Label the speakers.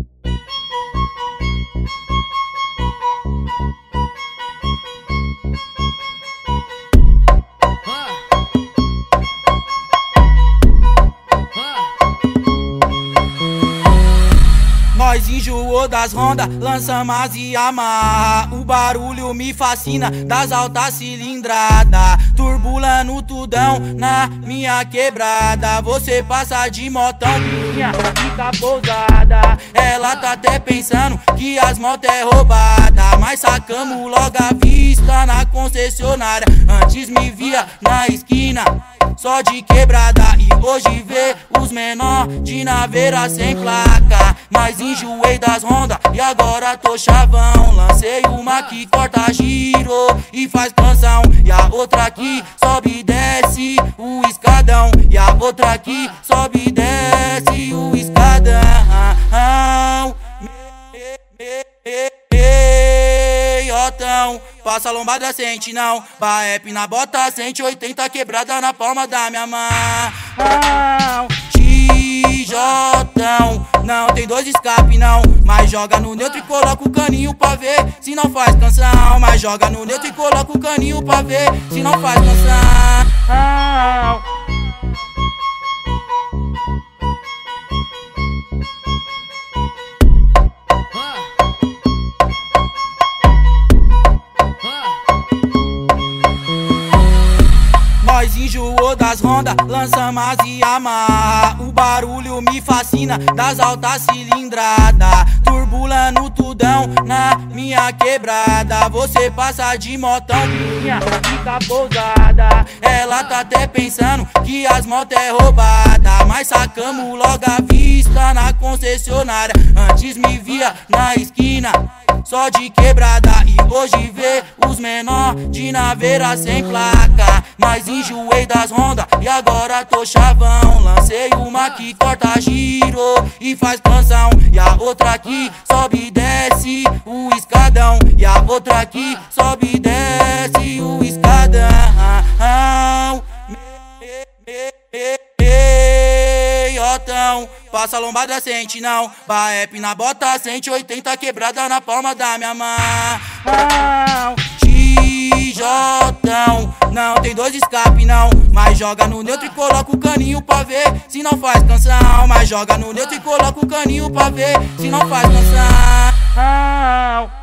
Speaker 1: Nós enjoou das rondas, lançamos as e amarra. O barulho me fascina das altas cilindradas, turbulando tudão na minha quebrada. Você passa de motão, minha fica pousada. Ela tá até pensando que as motos é roubada, mas sacamos logo a vista na concessionária. Antes me via na esquina só de quebrada, e hoje vê os menor de naveira sem placa. Mas enjoei das rondas e agora tô chavão. Lancei uma que corta giro e faz canção, e a outra aqui sobe e desce o escadão, e a outra aqui sobe e desce o escadão. Meiotão, passa lombada, sente não. Baep na bota, 180 quebrada na palma da minha mão. Tijotão, não tem dois escape não, mas joga no neutro e coloca o caninho pra ver se não faz canção. Mas joga no neutro e coloca o caninho pra ver se não faz canção. Nós enjoou das rondas, lançamos as e amarra. O barulho me fascina das altas cilindradas, turbulando tudão na minha quebrada. Você passa de motão, minha fica pousada. Ela tá até pensando que as motos é roubada, mas sacamos logo a vista na concessionária. Antes me via na esquina só de quebrada, e hoje vê os menor de naveira sem placa. Mas enjoei das rondas e agora tô chavão. Lancei uma que corta giro e faz canção, e a outra aqui sobe e desce o escadão, e a outra aqui sobe e desce o escadão. Meiotão, passa lombada, sente não. Baep na bota, 180 quebrada na palma da minha mão. Tijotão, não tem dois escape não, mas joga no neutro e coloca o caninho pra ver se não faz canção. Mas joga no neutro e coloca o caninho pra ver se não faz canção.